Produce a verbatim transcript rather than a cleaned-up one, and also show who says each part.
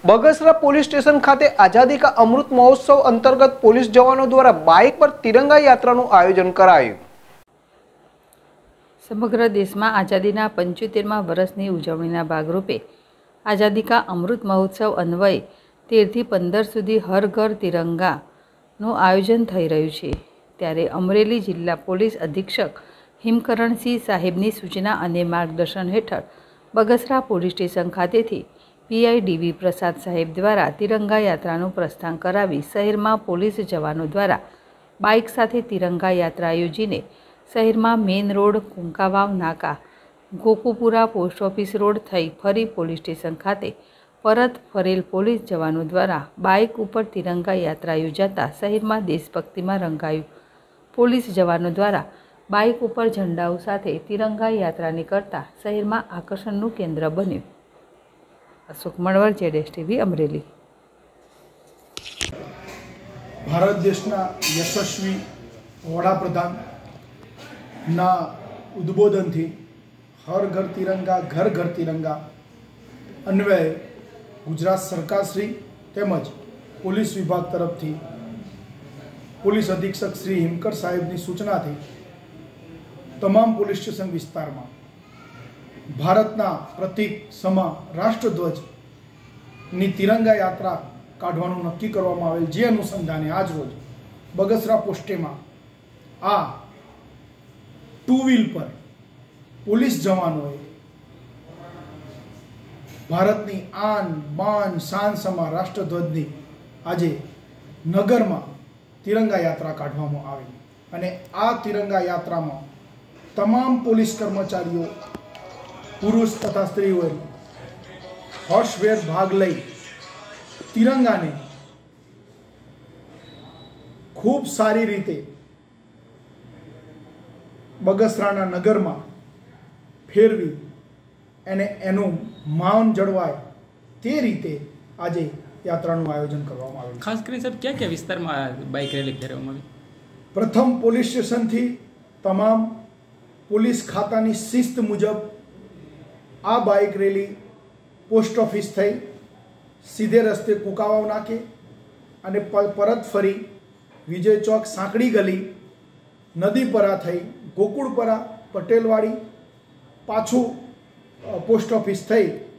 Speaker 1: Bagasara police station खाते आजादी का अमृत महोत्सव अंतर्गत पुलिस जवानों द्वारा बाइक पर तिरंगा यात्राનું आयोजन कराયું।
Speaker 2: समग्र देश में आजादी पंचोतेरमा वर्षनी उजवણીના भागरूपे आजादी का अमृत महोत्सव अन्वये तेर थी पंदर सुधी हर घर तिरंगाનું आयोजन थई रह्યું છે। ત્યારે अमरेली जिला पोलीस अधीक्षक हिमकरणसिंह साहेबनी सूचना अने मार्गदर्शन हेठळ बगसरा पोलीस स्टेशन खातेथी पीआई डीवी प्रसाद साहेब द्वारा तिरंगा यात्राનું प्रस्थान करावी शहर में पोलीस जवानों द्वारा बाइक साथे तिरंगा यात्रा योजीने शहर में मेन रोड कुंकावाव नाका गोकुपुरा पोस्ट ऑफिस रोड थई फरी पोलीस स्टेशन खाते परत फरेल पोलीस जवानों द्वारा बाइक पर तिरंगा यात्रा योजाता शहर में देशभक्ति में रंगायु। पोलीस जवानों द्वारा बाइक पर झंडाओं साथे तिरंगा यात्रा निकलता शहर में आकर्षणनु केंद्र बन्यु। अशोक मणवर, जेडेस टीवी, अमरेली।
Speaker 3: भारत देशना यशस्वी वडाप्रधान ना उद्बोधन थी हर घर तिरंगा घर घर तिरंगा अन्वय गुजरात सरकार श्री तेमज पोलीस विभाग तरफ थी पोलीस अधीक्षक श्री हिमकर साहेबनी सूचना थी तमाम पोलीस स्टेशन विस्तार में भारतना प्रतीक समा राष्ट्रध्वज नी तिरंगा यात्रा काढवानुं नक्की करवामां आवेल। जे अनुसंधाने आज रोज बगसरा पोस्टे में आ टू व्हील पर पोलीस जवानोए भारतनी आन बान शान समा राष्ट्रध्वजनी आजे नगर में तिरंगा यात्रा काढवामां आवी अने आ तिरंगा यात्रा में तमाम पोलीस कर्मचारीओ पुरुष तथा स्त्रीओए हर्षभेर भाग लई तिरंगा ने खूब सारी रीते बगसराना नगर में फेरवी एने एनु मान जळवाय ते रीते आज यात्राનું आयोजन करवामां आव्युं।
Speaker 4: खास करीने साहेब क्या क्या विस्तार में बाइक रेली करवामां आवी?
Speaker 3: प्रथम पोलीस स्टेशन थी तमाम पोलीस खातानी शिस्त मुजब आ बाइक रेली पोस्ट ऑफिस थई सीधे रस्ते कुकावाव नाके अने परत फरी विजय चौक सांकड़ी गली नदीपरा थई गोकुळपरा पटेलवाड़ी पाछू पोस्ट ऑफिस थई